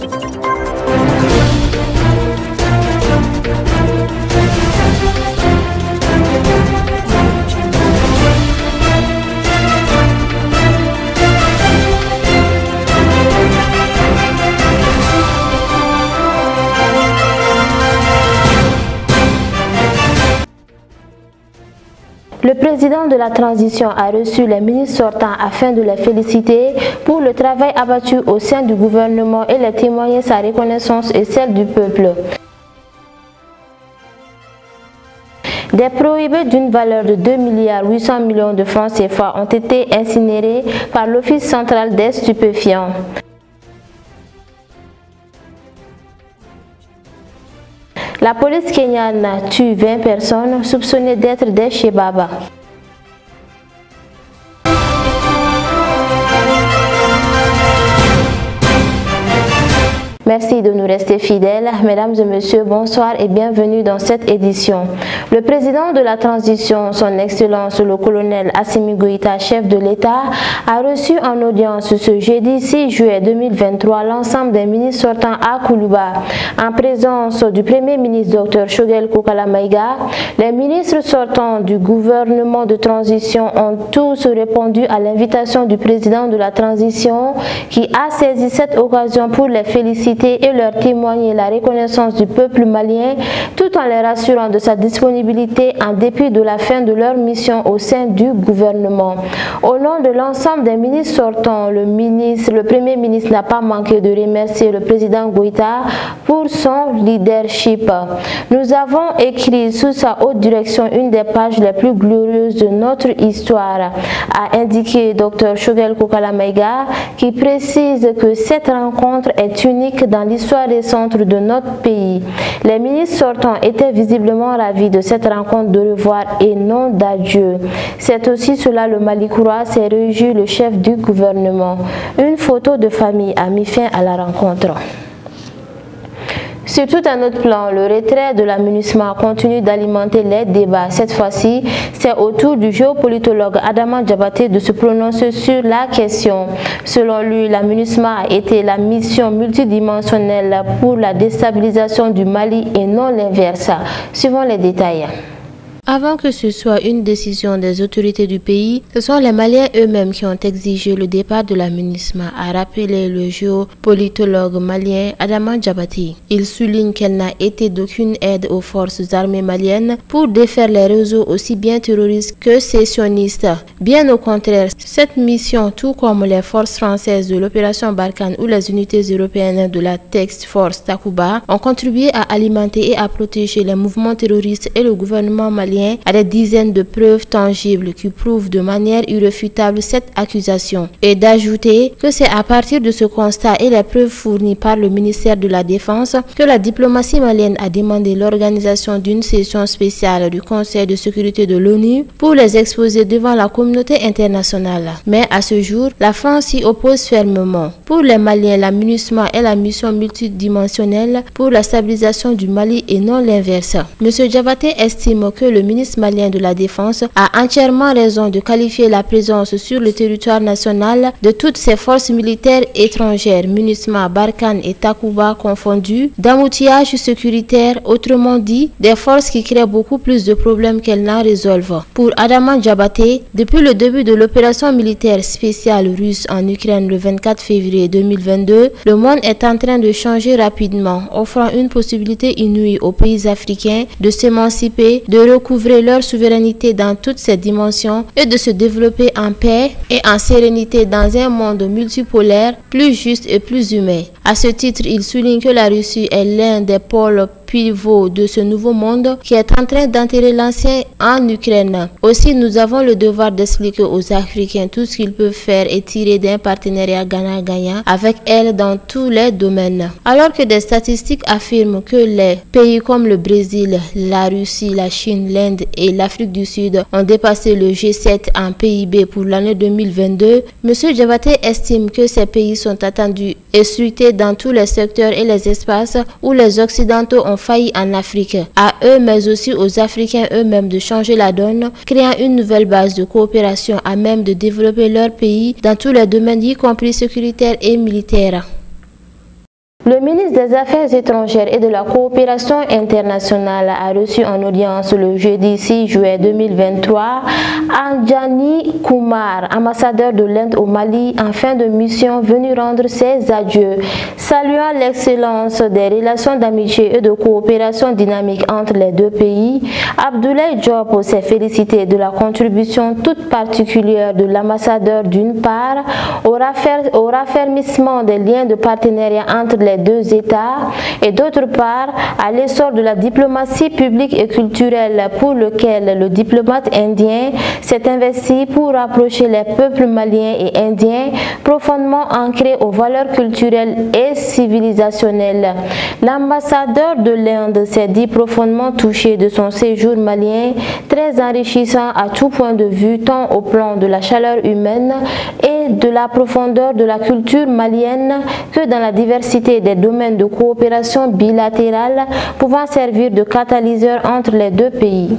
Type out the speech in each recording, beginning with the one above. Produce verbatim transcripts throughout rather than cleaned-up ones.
Le président de la transition a reçu les ministres sortants afin de les féliciter pour le travail abattu au sein du gouvernement et les témoigner sa reconnaissance et celle du peuple. Des prohibés d'une valeur de deux milliards huit cents millions de francs C F A ont été incinérés par l'Office central des stupéfiants. La police kenyane tue vingt personnes soupçonnées d'être des Chebaba. Merci de nous rester fidèles. Mesdames et messieurs, bonsoir et bienvenue dans cette édition. Le président de la transition, son Excellence le colonel Assimi Goïta, chef de l'État, a reçu en audience ce jeudi six juillet deux mille vingt-trois l'ensemble des ministres sortants à Koulouba. En présence du Premier ministre Dr Shogel Kokala Maïga, les ministres sortants du gouvernement de transition ont tous répondu à l'invitation du président de la transition qui a saisi cette occasion pour les féliciter et leur témoigner la reconnaissance du peuple malien tout en les rassurant de sa disponibilité en dépit de la fin de leur mission au sein du gouvernement. Au nom de l'ensemble des ministres sortants, le ministre, le Premier ministre n'a pas manqué de remercier le président Goïta pour son leadership. Nous avons écrit sous sa haute direction une des pages les plus glorieuses de notre histoire, a indiqué Dr Shogel Kokala Maïga, qui précise que cette rencontre est unique dans l'histoire récente de notre pays. Les ministres sortants étaient visiblement ravis de cette rencontre de revoir et non d'adieu. C'est aussi cela le Malikura, s'est réjoui le chef du gouvernement. Une photo de famille a mis fin à la rencontre. Sur tout un autre plan, le retrait de la MINUSMA continue d'alimenter les débats. Cette fois-ci, c'est au tour du géopolitologue Adama Diabaté de se prononcer sur la question. Selon lui, la MINUSMA a été la mission multidimensionnelle pour la déstabilisation du Mali et non l'inverse. Suivons les détails. Avant que ce soit une décision des autorités du pays, ce sont les Maliens eux-mêmes qui ont exigé le départ de la MINUSMA, a rappelé le géopolitologue malien Adama Diabaté. Il souligne qu'elle n'a été d'aucune aide aux forces armées maliennes pour défaire les réseaux aussi bien terroristes que sécessionnistes. Bien au contraire, cette mission, tout comme les forces françaises de l'opération Barkhane ou les unités européennes de la Task Force Takuba, ont contribué à alimenter et à protéger les mouvements terroristes et le gouvernement malien à des dizaines de preuves tangibles qui prouvent de manière irréfutable cette accusation, et d'ajouter que c'est à partir de ce constat et les preuves fournies par le ministère de la Défense que la diplomatie malienne a demandé l'organisation d'une session spéciale du Conseil de sécurité de l'ONU pour les exposer devant la communauté internationale. Mais à ce jour, la France s'y oppose fermement. Pour les Maliens, la MINUSMA est la mission multidimensionnelle pour la stabilisation du Mali et non l'inverse. M. Diabaté estime que le ministre malien de la Défense a entièrement raison de qualifier la présence sur le territoire national de toutes ces forces militaires étrangères, MINUSMA, Barkhane et Takuba confondus, d'outillage sécuritaire, autrement dit, des forces qui créent beaucoup plus de problèmes qu'elles n'en résolvent. Pour Adama Diabaté, depuis le début de l'opération militaire spéciale russe en Ukraine le vingt-quatre février deux mille vingt-deux, le monde est en train de changer rapidement, offrant une possibilité inouïe aux pays africains de s'émanciper, de recouvrir leur souveraineté dans toutes ses dimensions et de se développer en paix et en sérénité dans un monde multipolaire, plus juste et plus humain. À ce titre, il souligne que la Russie est l'un des pôles pivot de ce nouveau monde qui est en train d'enterrer l'ancien en Ukraine. Aussi, nous avons le devoir d'expliquer aux Africains tout ce qu'ils peuvent faire et tirer d'un partenariat gagnant-gagnant avec elles dans tous les domaines. Alors que des statistiques affirment que les pays comme le Brésil, la Russie, la Chine, l'Inde et l'Afrique du Sud ont dépassé le G sept en P I B pour l'année deux mille vingt-deux, M. Diabaté estime que ces pays sont attendus et scrutés dans tous les secteurs et les espaces où les Occidentaux ont failli en Afrique. À eux, mais aussi aux Africains eux-mêmes de changer la donne, créant une nouvelle base de coopération à même de développer leur pays dans tous les domaines, y compris sécuritaires et militaires. Le ministre des Affaires étrangères et de la coopération internationale a reçu en audience le jeudi six juillet deux mille vingt-trois Anjani Kumar, ambassadeur de l'Inde au Mali en fin de mission, venu rendre ses adieux. Saluant l'excellence des relations d'amitié et de coopération dynamique entre les deux pays, Abdoulaye Diop s'est félicité de la contribution toute particulière de l'ambassadeur d'une part au, raffer au raffermissement des liens de partenariat entre les deux États et d'autre part à l'essor de la diplomatie publique et culturelle pour lequel le diplomate indien s'est investi pour rapprocher les peuples maliens et indiens profondément ancrés aux valeurs culturelles et civilisationnelles. L'ambassadeur de l'Inde s'est dit profondément touché de son séjour malien, très enrichissant à tout point de vue tant au plan de la chaleur humaine et de la profondeur de la culture malienne que dans la diversité des domaines de coopération bilatérale pouvant servir de catalyseur entre les deux pays.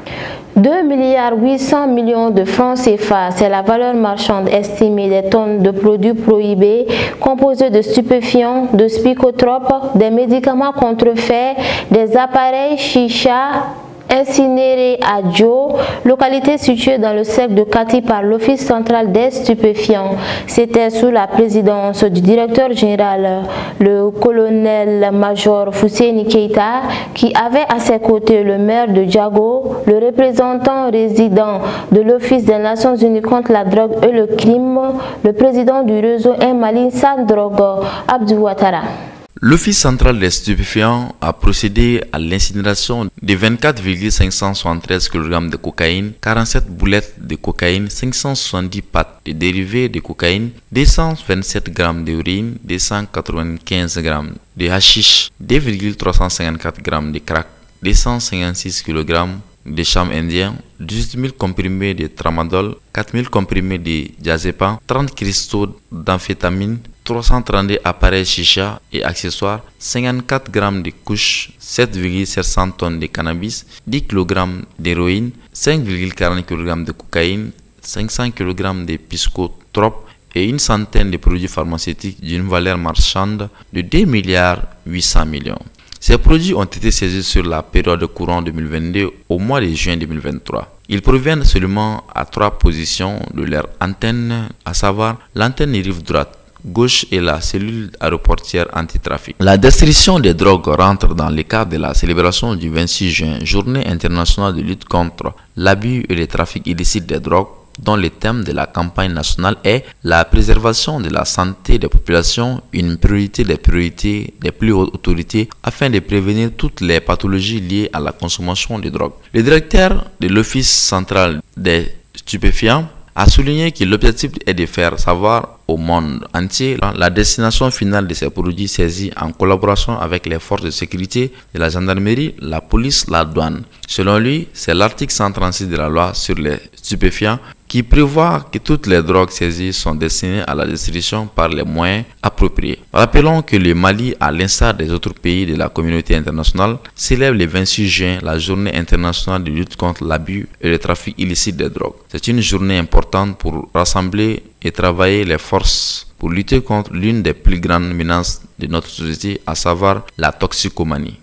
deux milliards huit cents millions de francs C F A, c'est la valeur marchande estimée des tonnes de produits prohibés composés de stupéfiants, de psychotropes, des médicaments contrefaits, des appareils chicha incinéré à Djo, localité située dans le cercle de Kati par l'Office central des stupéfiants. C'était sous la présidence du directeur général, le colonel-major Fousséni Keita, qui avait à ses côtés le maire de Djago, le représentant résident de l'Office des Nations Unies contre la drogue et le crime, le président du réseau Un Mali sans drogue, Abdou Ouattara. L'Office central des stupéfiants a procédé à l'incinération de vingt-quatre virgule cinq cent soixante-treize kilogrammes de cocaïne, quarante-sept boulettes de cocaïne, cinq cent soixante-dix pâtes de dérivés de cocaïne, deux cent vingt-sept grammes d'héroïne, deux cent quatre-vingt-quinze grammes de hashish, deux virgule trois cent cinquante-quatre grammes de crack, deux cent cinquante-six kilogrammes de cham indien, dix-huit mille comprimés de tramadol, quatre mille comprimés de diazépam, trente cristaux d'amphétamine, trois cent trente-deux appareils chicha et accessoires, cinquante-quatre grammes de couches, sept virgule sept cents tonnes de cannabis, dix kilogrammes d'héroïne, cinq virgule quarante kilogrammes de cocaïne, cinq cents kilogrammes de psychotropes et une centaine de produits pharmaceutiques d'une valeur marchande de deux milliards huit cents millions. Ces produits ont été saisis sur la période courant deux mille vingt-deux au mois de juin deux mille vingt-trois. Ils proviennent seulement à trois positions de leur antenne, à savoir l'antenne rive droite, gauche et la cellule aéroportière anti-trafic. La destruction des drogues rentre dans le cadre de la célébration du vingt-six juin, journée internationale de lutte contre l'abus et le trafic illicite des drogues, dont le thème de la campagne nationale est la préservation de la santé des populations, une priorité des priorités des plus hautes autorités afin de prévenir toutes les pathologies liées à la consommation de drogue. Le directeur de l'Office central des stupéfiants a souligné que l'objectif est de faire savoir au monde entier la destination finale de ces produits saisis en collaboration avec les forces de sécurité de la gendarmerie, la police, la douane. Selon lui, c'est l'article cent trente-six de la loi sur les stupéfiants qui prévoit que toutes les drogues saisies sont destinées à la destruction par les moyens appropriés. Rappelons que le Mali, à l'instar des autres pays de la communauté internationale, célèbre le vingt-six juin la journée internationale de lutte contre l'abus et le trafic illicite des drogues. C'est une journée importante pour rassembler et travailler les forces pour lutter contre l'une des plus grandes menaces de notre société, à savoir la toxicomanie.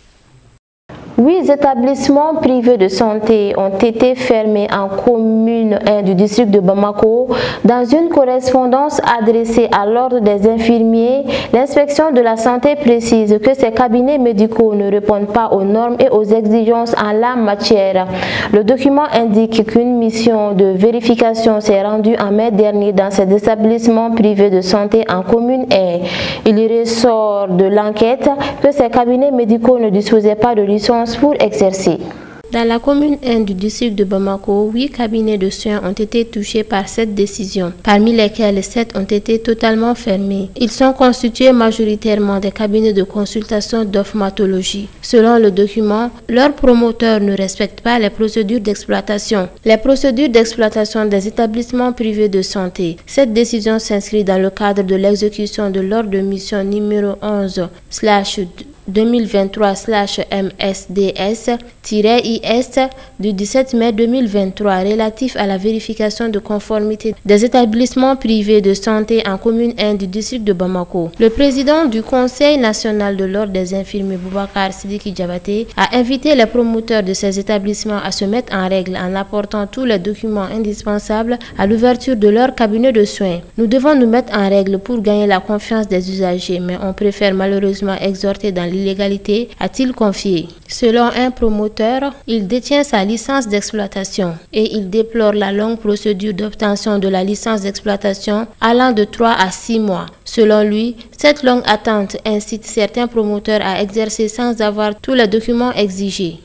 Huit établissements privés de santé ont été fermés en commune un du district de Bamako. Dans une correspondance adressée à l'ordre des infirmiers, l'inspection de la santé précise que ces cabinets médicaux ne répondent pas aux normes et aux exigences en la matière. Le document indique qu'une mission de vérification s'est rendue en mai dernier dans ces établissements privés de santé en commune un. Il ressort de l'enquête que ces cabinets médicaux ne disposaient pas de licence pour exercer. Dans la commune un du district de Bamako, huit cabinets de soins ont été touchés par cette décision, parmi lesquels sept ont été totalement fermés. Ils sont constitués majoritairement des cabinets de consultation d'ophtalmologie. Selon le document, leurs promoteurs ne respectent pas les procédures d'exploitation. Les procédures d'exploitation des établissements privés de santé. Cette décision s'inscrit dans le cadre de l'exécution de l'ordre de mission numéro onze slash deux mille vingt-trois slash M S D S-I S du dix-sept mai deux mille vingt-trois relatif à la vérification de conformité des établissements privés de santé en commune un du district de Bamako. Le président du Conseil national de l'ordre des infirmiers, Boubacar Sidiki Diabaté, a invité les promoteurs de ces établissements à se mettre en règle en apportant tous les documents indispensables à l'ouverture de leur cabinet de soins. Nous devons nous mettre en règle pour gagner la confiance des usagers, mais on préfère malheureusement exhorter dans l'illégalité, a-t-il confié. Selon un promoteur, il détient sa licence d'exploitation et il déplore la longue procédure d'obtention de la licence d'exploitation allant de trois à six mois. Selon lui, cette longue attente incite certains promoteurs à exercer sans avoir tous les documents exigés.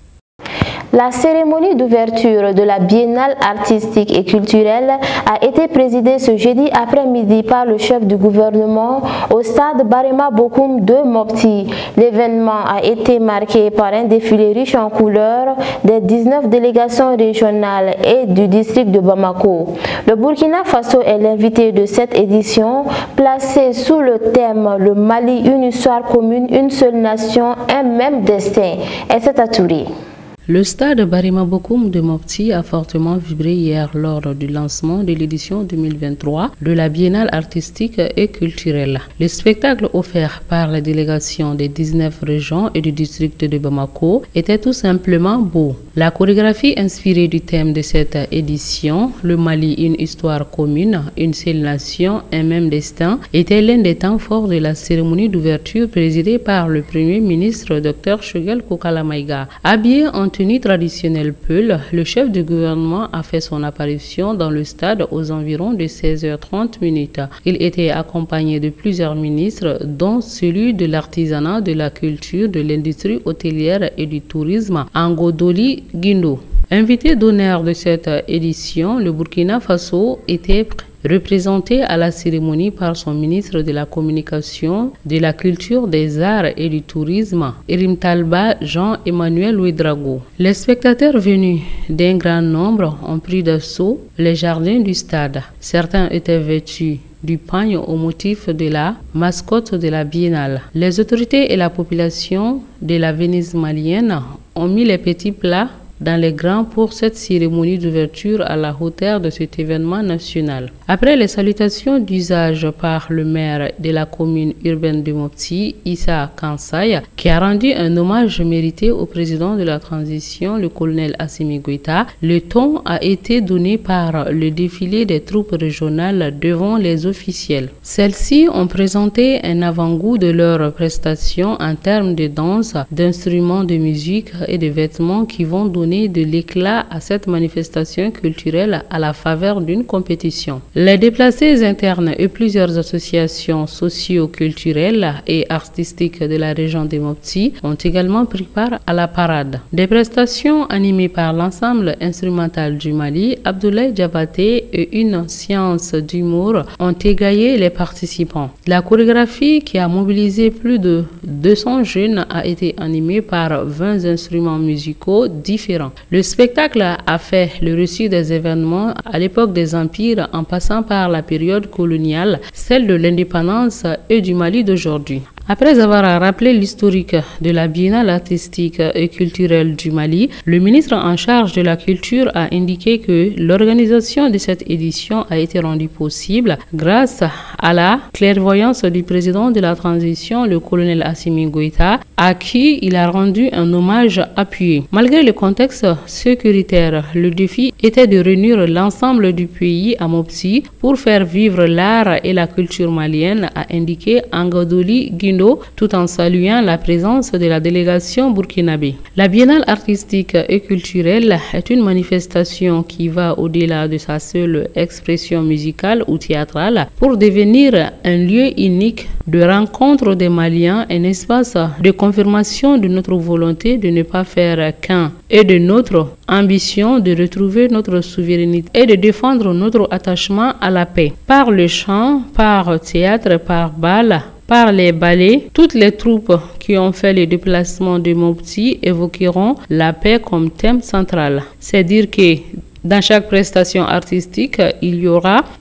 La cérémonie d'ouverture de la Biennale artistique et culturelle a été présidée ce jeudi après-midi par le chef du gouvernement au stade Barema Bokoum de Mopti. L'événement a été marqué par un défilé riche en couleurs des dix-neuf délégations régionales et du district de Bamako. Le Burkina Faso est l'invité de cette édition, placée sous le thème « Le Mali, une histoire commune, une seule nation, un même destin ». Et c'est à Touré. Le stade Barema Bokoum de Mopti a fortement vibré hier lors du lancement de l'édition deux mille vingt-trois de la Biennale artistique et culturelle. Le spectacle offert par la délégation des dix-neuf régions et du district de Bamako était tout simplement beau. La chorégraphie inspirée du thème de cette édition, le Mali, une histoire commune, une seule nation, un même destin, était l'un des temps forts de la cérémonie d'ouverture présidée par le Premier ministre Dr Choguel Kokala Maïga. Habillé en tenue traditionnelle Peul, le chef du gouvernement a fait son apparition dans le stade aux environs de seize heures trente. Il était accompagné de plusieurs ministres, dont celui de l'artisanat, de la culture, de l'industrie hôtelière et du tourisme, Angodoli Guindo. Invité d'honneur de cette édition, le Burkina Faso était représenté à la cérémonie par son ministre de la Communication, de la Culture, des Arts et du Tourisme, Irim Talba Jean-Emmanuel Ouedraogo. Les spectateurs venus d'un grand nombre ont pris d'assaut les jardins du stade. Certains étaient vêtus du pagne au motif de la mascotte de la Biennale. Les autorités et la population de la Venise malienne ont mis les petits plats dans les grands pour cette cérémonie d'ouverture à la hauteur de cet événement national. Après les salutations d'usage par le maire de la commune urbaine de Mopti, Issa Kansay, qui a rendu un hommage mérité au président de la transition, le colonel Assimi Goïta, le ton a été donné par le défilé des troupes régionales devant les officiels. Celles-ci ont présenté un avant-goût de leurs prestations en termes de danse, d'instruments de musique et de vêtements qui vont donner de l'éclat à cette manifestation culturelle à la faveur d'une compétition. Les déplacés internes et plusieurs associations socio-culturelles et artistiques de la région de Mopti ont également pris part à la parade. Des prestations animées par l'ensemble instrumental du Mali, Abdoulaye Diabaté et une séance d'humour ont égayé les participants. La chorégraphie qui a mobilisé plus de deux cents jeunes a été animée par vingt instruments musicaux différents. Le spectacle a fait le récit des événements à l'époque des empires en passant par la période coloniale, celle de l'indépendance et du Mali d'aujourd'hui. Après avoir rappelé l'historique de la Biennale artistique et culturelle du Mali, le ministre en charge de la culture a indiqué que l'organisation de cette édition a été rendue possible grâce à la clairvoyance du président de la transition, le colonel Assimi Goïta, à qui il a rendu un hommage appuyé. Malgré le contexte sécuritaire, le défi était de réunir l'ensemble du pays à Mopti pour faire vivre l'art et la culture malienne, a indiqué Angodoli Guindo, tout en saluant la présence de la délégation burkinabé. La Biennale artistique et culturelle est une manifestation qui va au-delà de sa seule expression musicale ou théâtrale pour devenir un lieu unique de rencontre des Maliens, un espace de confirmation de notre volonté de ne pas faire qu'un et de notre ambition de retrouver notre souveraineté et de défendre notre attachement à la paix. Par le chant, par théâtre, par bal, par les ballets, toutes les troupes qui ont fait les déplacements de Mopti évoqueront la paix comme thème central. C'est dire que dans chaque prestation artistique, il y aura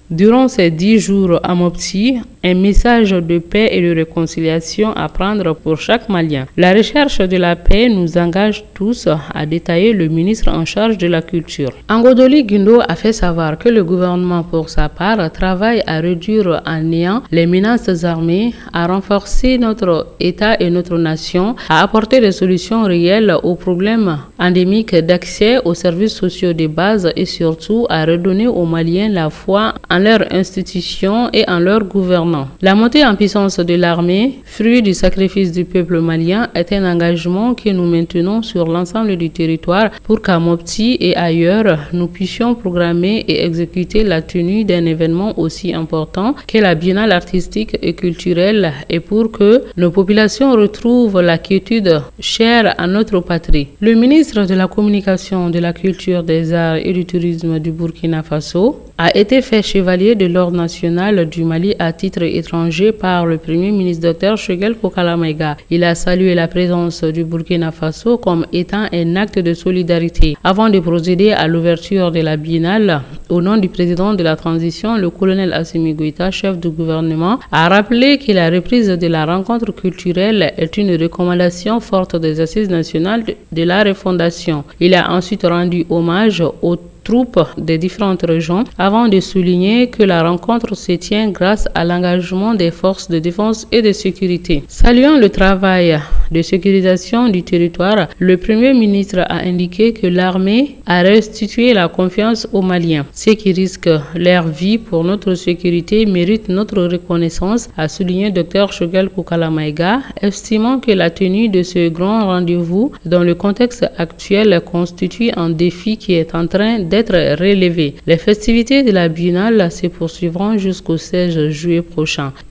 Durant ces dix jours à Mopti, un message de paix et de réconciliation à prendre pour chaque Malien. La recherche de la paix nous engage tous, a détaillé le ministre en charge de la culture. Angodoli Guindo a fait savoir que le gouvernement, pour sa part, travaille à réduire en néant les menaces armées, à renforcer notre État et notre nation, à apporter des solutions réelles aux problèmes endémiques d'accès aux services sociaux de base et surtout à redonner aux Maliens la foi en leurs institutions et en leur gouvernement. La montée en puissance de l'armée, fruit du sacrifice du peuple malien, est un engagement que nous maintenons sur l'ensemble du territoire pour qu'à Mopti et ailleurs, nous puissions programmer et exécuter la tenue d'un événement aussi important qu'est la Biennale artistique et culturelle et pour que nos populations retrouvent la quiétude chère à notre patrie. Le ministre de la Communication, de la Culture, des Arts et du Tourisme du Burkina Faso a été fait chevalier de l'Ordre national du Mali à titre étranger par le Premier ministre Dr Choguel Kokala Maïga. Il a salué la présence du Burkina Faso comme étant un acte de solidarité. Avant de procéder à l'ouverture de la Biennale, au nom du président de la transition, le colonel Assimi Goïta, chef du gouvernement, a rappelé que la reprise de la rencontre culturelle est une recommandation forte des assises nationales de la refondation. Il a ensuite rendu hommage aux troupes des différentes régions avant de souligner que la rencontre se tient grâce à l'engagement des forces de défense et de sécurité. Saluant le travail de sécurisation du territoire, le Premier ministre a indiqué que l'armée a restitué la confiance aux Maliens. Ceux qui risquent leur vie pour notre sécurité méritent notre reconnaissance, a souligné Dr Choguel Kokala Maïga, estimant que la tenue de ce grand rendez-vous dans le contexte actuel constitue un défi qui est en train d'être relevé. Les festivités de la Biennale se poursuivront jusqu'au seize juillet prochain.